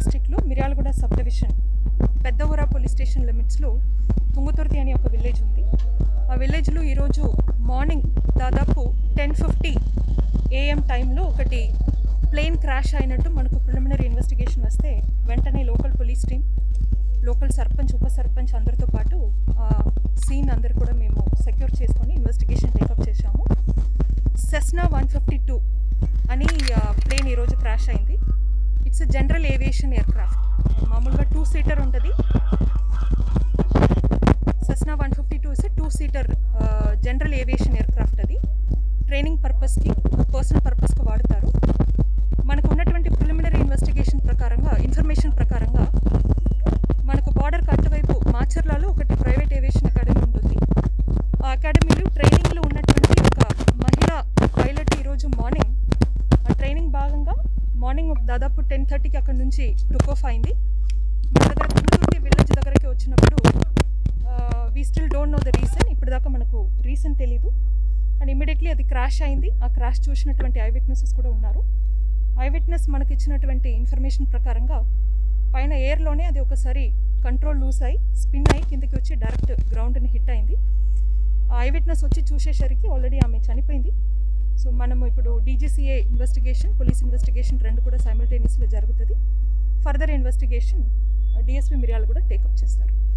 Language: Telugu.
డిస్ట్రిక్ట్లో Miryalaguda sub division Peddavoora police station లిమిట్స్లో తుంగతుర్తి అనే ఒక విలేజ్ ఉంది. ఆ విలేజ్లో ఈరోజు మార్నింగ్ దాదాపు 10:50 AM టైంలో ఒకటి ప్లేన్ క్రాష్ అయినట్టు మనకు ప్రిలిమినరీ ఇన్వెస్టిగేషన్ వస్తే వెంటనే local police team, local sarpanch, ఉప సర్పంచ్ అందరితో పాటు సీన్ అందరు కూడా మేము సెక్యూర్ చేసుకొని ఇన్వెస్టిగేషన్ టేకప్ చేశాము. సెస్నా 152 అని ప్లేన్ ఈరోజు క్రాష్ అయింది. It's general aviation aircraft. మామూలుగా 2-సీటర్ ఉంటుంది. Cessna 152 is two seater general aviation aircraft. అది ట్రైనింగ్ పర్పస్కి, పర్సనల్ పర్పస్కి వాడతారు. మనకు ఉన్నటువంటి ప్రిలిమినరీ ఇన్వెస్టిగేషన్ ప్రకారంగా, ఇన్ఫర్మేషన్ ప్రకారంగా మనకు బార్డర్కి అటువైపు మాచర్లలో ఒకటి ప్రైవేట్ ఏవియేషన్ అకాడమీ ఉంటుంది. ఆ అకాడమీలో ట్రైనింగ్లో ఉన్నటువంటి ఒక మహిళా పైలట్ ఈరోజు మార్నింగ్ ఆ ట్రైనింగ్ భాగంగా మార్నింగ్ దాదాపు 10:30కి అక్కడ నుంచి టుక్ ఆఫ్ అయింది. మన దగ్గర తుంగతుర్తి విలేజ్ దగ్గరికి వచ్చినప్పుడు we still don't know the reason. ఇప్పటిదాకా మనకు రీజన్ తెలీదు. అండ్ ఇమీడియట్లీ అది క్రాష్ అయింది. ఆ క్రాష్ చూసినటువంటి ఐ విట్నెసెస్ కూడా ఉన్నారు. ఐ విట్నెస్ మనకి ఇచ్చినటువంటి ఇన్ఫర్మేషన్ ప్రకారంగా పైన ఎయిర్లోనే అది ఒకసారి కంట్రోల్ లూజ్ అయ్యి స్పిన్ అయ్యి కిందకి వచ్చి డైరెక్ట్ గ్రౌండ్ని హిట్ అయింది. ఐ విట్నెస్ వచ్చి చూసేసరికి ఆల్రెడీ ఆమె చనిపోయింది. సో మనము ఇప్పుడు DGCA ఇన్వెస్టిగేషన్, పోలీస్ ఇన్వెస్టిగేషన్ రెండు కూడా సైమల్టేనియస్లో జరుగుతుంది. Further investigation DSP Miryalaguda take up చేస్తారు.